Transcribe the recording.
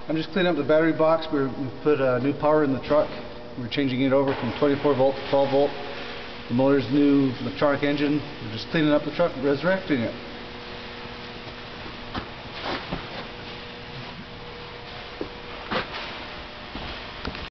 I'm just cleaning up the battery box. We put new power in the truck. We're changing it over from 24 volt to 12 volt. The motor's new electronic engine. We're just cleaning up the truck, resurrecting it.